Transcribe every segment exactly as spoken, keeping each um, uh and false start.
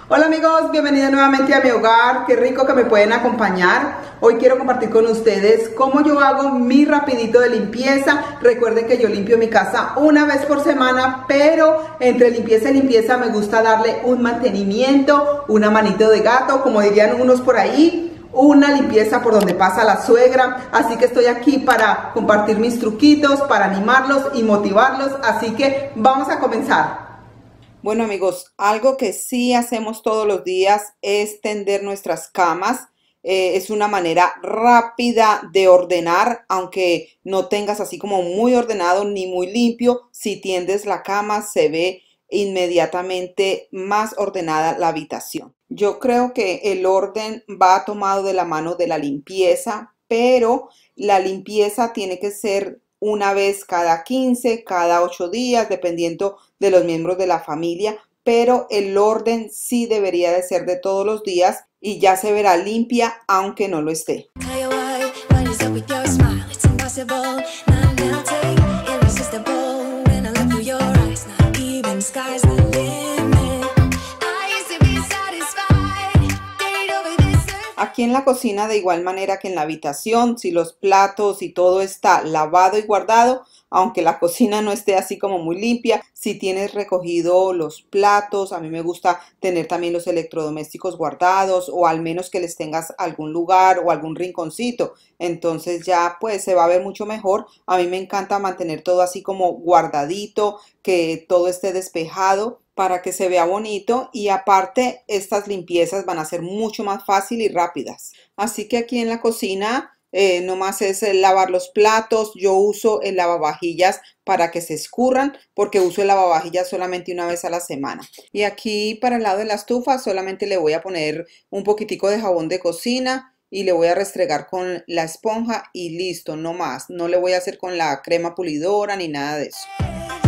Hola amigos, bienvenidos nuevamente a mi hogar. Qué rico que me pueden acompañar. Hoy quiero compartir con ustedes cómo yo hago mi rapidito de limpieza. Recuerden que yo limpio mi casa una vez por semana, pero entre limpieza y limpieza me gusta darle un mantenimiento, una manito de gato, como dirían unos por ahí. Una limpieza por donde pasa la suegra, así que estoy aquí para compartir mis truquitos, para animarlos y motivarlos, así que vamos a comenzar. Bueno amigos, algo que sí hacemos todos los días es tender nuestras camas. Eh, es una manera rápida de ordenar, aunque no tengas así como muy ordenado ni muy limpio. Si tiendes la cama se ve inmediatamente más ordenada la habitación. Yo creo que el orden va tomado de la mano de la limpieza, pero la limpieza tiene que ser una vez cada quince, cada ocho días, dependiendo de los miembros de la familia, pero el orden sí debería de ser de todos los días y ya se verá limpia aunque no lo esté. Aquí en la cocina, de igual manera que en la habitación, si los platos y todo está lavado y guardado, aunque la cocina no esté así como muy limpia, si tienes recogido los platos, a mí me gusta tener también los electrodomésticos guardados o al menos que les tengas algún lugar o algún rinconcito, entonces ya pues se va a ver mucho mejor. A mí me encanta mantener todo así como guardadito, que todo esté despejado, para que se vea bonito, y aparte estas limpiezas van a ser mucho más fácil y rápidas. Así que aquí en la cocina eh, nomás es el lavar los platos. Yo uso el lavavajillas para que se escurran porque uso el lavavajillas solamente una vez a la semana. Y aquí para el lado de la estufa solamente le voy a poner un poquitico de jabón de cocina y le voy a restregar con la esponja y listo, no más. No le voy a hacer con la crema pulidora ni nada de eso.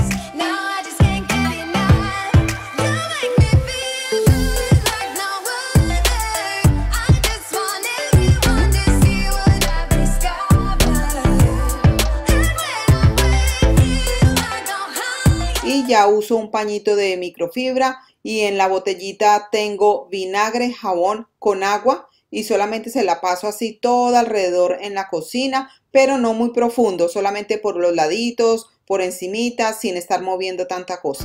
Y ya uso un pañito de microfibra y en la botellita tengo vinagre, jabón con agua y solamente se la paso así todo alrededor en la cocina, pero no muy profundo, solamente por los laditos, por encimita, sin estar moviendo tanta cosa.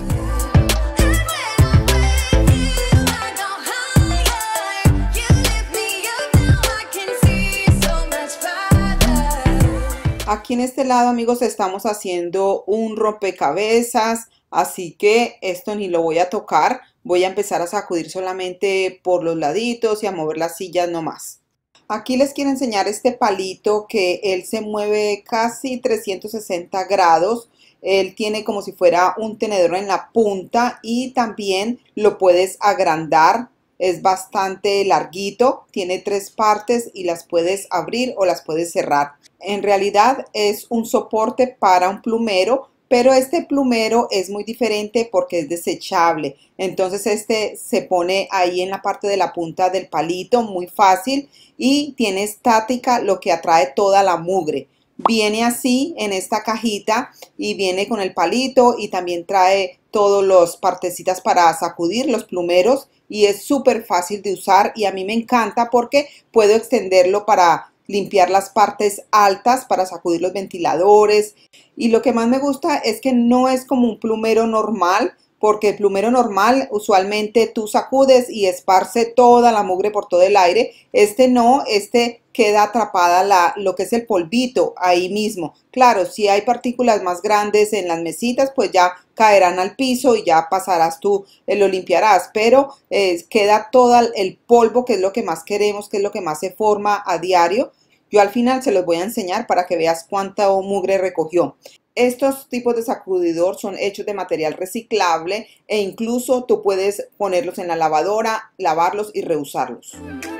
Aquí en este lado, amigos, estamos haciendo un rompecabezas, así que esto ni lo voy a tocar. Voy a empezar a sacudir solamente por los laditos y a mover las sillas nomás. Aquí les quiero enseñar este palito que él se mueve casi trescientos sesenta grados. Él tiene como si fuera un tenedor en la punta y también lo puedes agrandar. Es bastante larguito, tiene tres partes y las puedes abrir o las puedes cerrar. En realidad es un soporte para un plumero, pero este plumero es muy diferente porque es desechable. Entonces este se pone ahí en la parte de la punta del palito, muy fácil, y tiene estática, lo que atrae toda la mugre. Viene así en esta cajita y viene con el palito y también trae todas las partecitas para sacudir los plumeros y es súper fácil de usar y a mí me encanta porque puedo extenderlo para limpiar las partes altas, para sacudir los ventiladores, y lo que más me gusta es que no es como un plumero normal, porque el plumero normal usualmente tú sacudes y esparce toda la mugre por todo el aire. Este no, este queda atrapada la, lo que es el polvito ahí mismo. Claro, si hay partículas más grandes en las mesitas, pues ya caerán al piso y ya pasarás tú, eh, lo limpiarás, pero eh, queda todo el polvo, que es lo que más queremos, que es lo que más se forma a diario. Yo al final se los voy a enseñar para que veas cuánta mugre recogió. Estos tipos de sacudidor son hechos de material reciclable e incluso tú puedes ponerlos en la lavadora, lavarlos y reusarlos.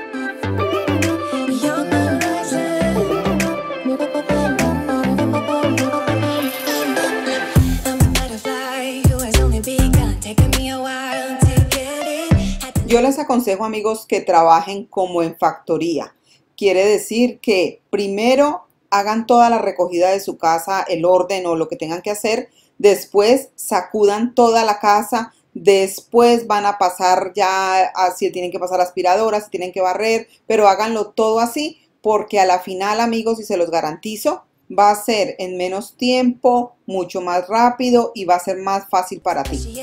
Yo les aconsejo, amigos, que trabajen como en factoría. Quiere decir que primero hagan toda la recogida de su casa, el orden o lo que tengan que hacer. Después sacudan toda la casa, Después van a pasar ya a si tienen que pasar aspiradora, si tienen que barrer, pero háganlo todo así porque a la final, amigos, y se los garantizo, va a ser en menos tiempo, mucho más rápido y va a ser más fácil para ti.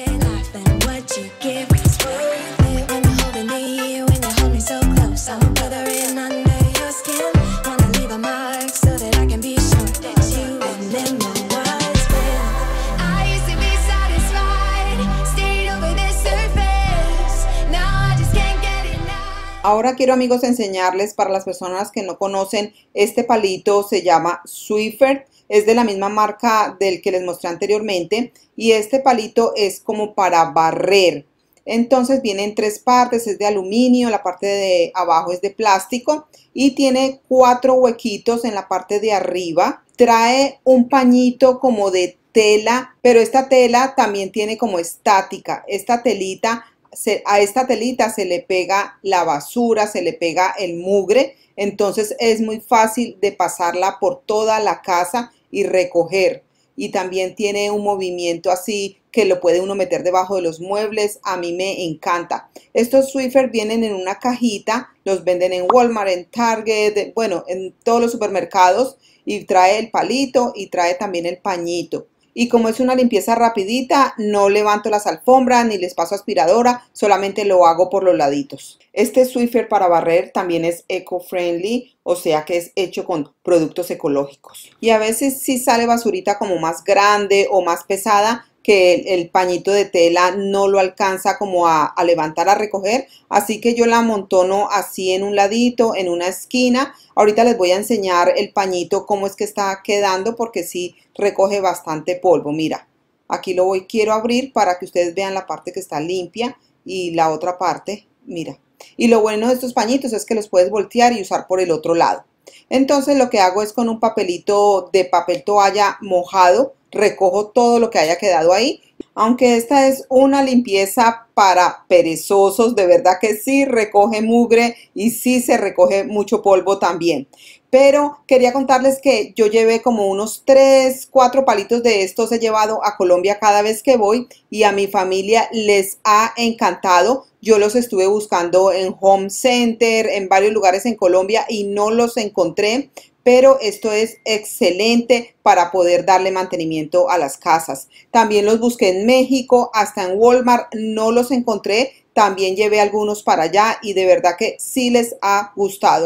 Ahora quiero, amigos, enseñarles para las personas que no conocen, este palito se llama Swiffer, es de la misma marca del que les mostré anteriormente y este palito es como para barrer. Entonces viene en tres partes, es de aluminio, la parte de abajo es de plástico y tiene cuatro huequitos en la parte de arriba. Trae un pañito como de tela, pero esta tela también tiene como estática, esta telita. Se, a esta telita se le pega la basura, se le pega el mugre, entonces es muy fácil de pasarla por toda la casa y recoger. Y también tiene un movimiento así que lo puede uno meter debajo de los muebles. A mí me encanta. Estos Swiffer vienen en una cajita, los venden en Walmart, en Target, bueno, en todos los supermercados y trae el palito y trae también el pañito. Y como es una limpieza rapidita, no levanto las alfombras ni les paso aspiradora, solamente lo hago por los laditos. Este Swiffer para barrer también es eco-friendly, o sea que es hecho con productos ecológicos. Y a veces sí sale basurita como más grande o más pesada, que el, el pañito de tela no lo alcanza como a, a levantar, a recoger, así que yo la amontono así en un ladito, en una esquina. Ahorita les voy a enseñar el pañito cómo es que está quedando porque sí recoge bastante polvo. Mira, aquí lo voy, quiero abrir para que ustedes vean la parte que está limpia y la otra parte, mira. Y lo bueno de estos pañitos es que los puedes voltear y usar por el otro lado. Entonces lo que hago es con un papelito de papel toalla mojado, recojo todo lo que haya quedado ahí. Aunque esta es una limpieza para perezosos, de verdad que sí recoge mugre y sí se recoge mucho polvo también. Pero quería contarles que yo llevé como unos tres, cuatro palitos de estos, he llevado a Colombia cada vez que voy y a mi familia les ha encantado. Yo los estuve buscando en Home Center, en varios lugares en Colombia y no los encontré. Pero esto es excelente para poder darle mantenimiento a las casas. También los busqué en México, hasta en Walmart, no los encontré. También llevé algunos para allá y de verdad que sí les ha gustado.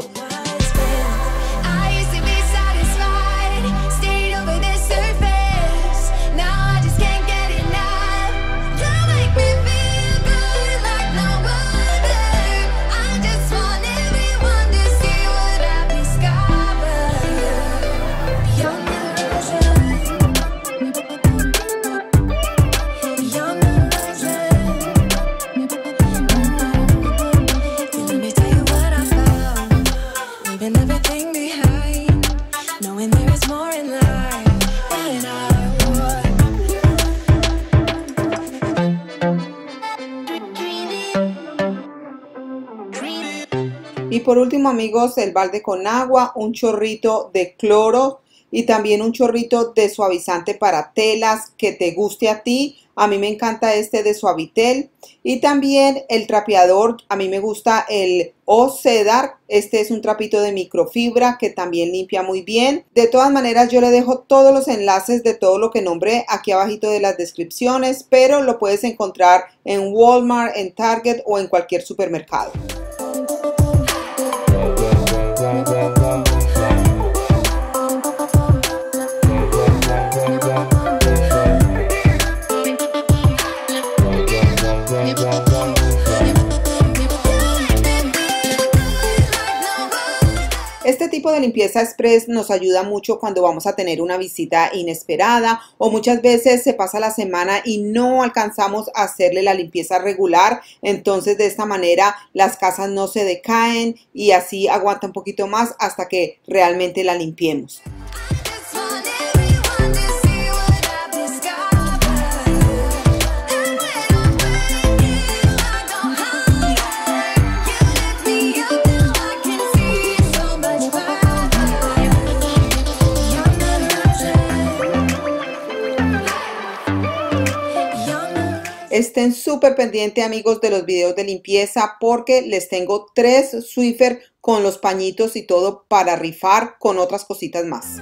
Y por último, amigos, el balde con agua, un chorrito de cloro y también un chorrito de suavizante para telas que te guste a ti. A mí me encanta este de Suavitel. Y también el trapeador, a mí me gusta el O Cedar. Este es un trapito de microfibra que también limpia muy bien. De todas maneras, yo le dejo todos los enlaces de todo lo que nombré aquí abajito de las descripciones, pero lo puedes encontrar en Walmart, en Target o en cualquier supermercado. Este tipo de limpieza express nos ayuda mucho cuando vamos a tener una visita inesperada o muchas veces se pasa la semana y no alcanzamos a hacerle la limpieza regular. Entonces de esta manera las casas no se decaen y así aguanta un poquito más hasta que realmente la limpiemos. estén súper pendientes, amigos, de los videos de limpieza porque les tengo tres Swiffer con los pañitos y todo para rifar con otras cositas más.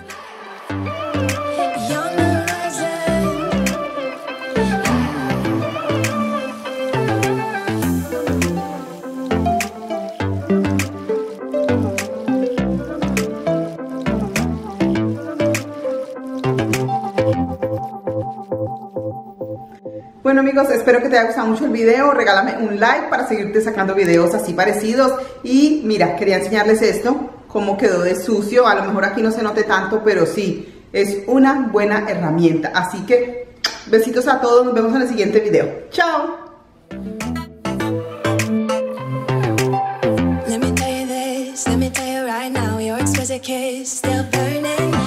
Bueno, amigos, espero que te haya gustado mucho el video. Regálame un like para seguirte sacando videos así parecidos. Y mira, quería enseñarles esto, cómo quedó de sucio. A lo mejor aquí no se note tanto, pero sí, es una buena herramienta. Así que besitos a todos, nos vemos en el siguiente video. ¡Chao! Let me tell you this, let me tell you right now, your exquisite kiss still burning.